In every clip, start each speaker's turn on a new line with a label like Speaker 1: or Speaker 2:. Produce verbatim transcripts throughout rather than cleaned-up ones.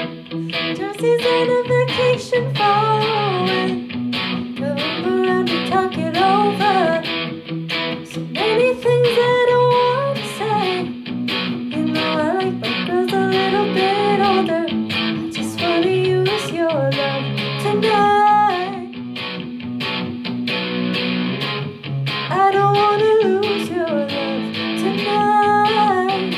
Speaker 1: Jersey's on a vacation far away. Come around and talk it over. So many things I don't want to say. You know I like my girls a little bit older. I just want to use your love tonight. I don't want to lose your love tonight.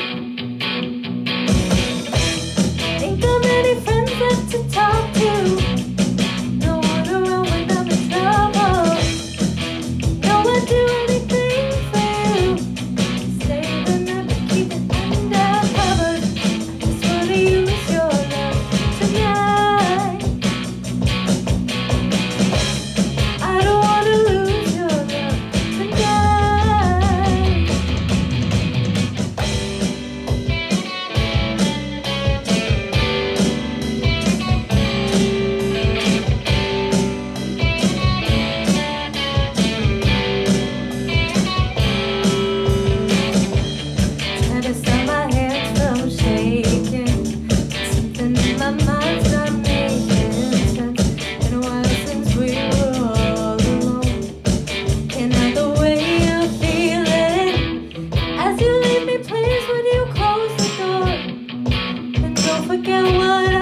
Speaker 1: Ain't got many friends left to talk to. No one around when I'm in trouble. No one do anything for you. Stay the night but keep it undercover. I just want to use your love tonight. I don't want to lose your love tonight. Trying to stop my hands from shaking. Something in my mind's not making sense. Been a while since we were all alone. And now the way you're feeling as you leave me, please, when you close the door. And don't forget what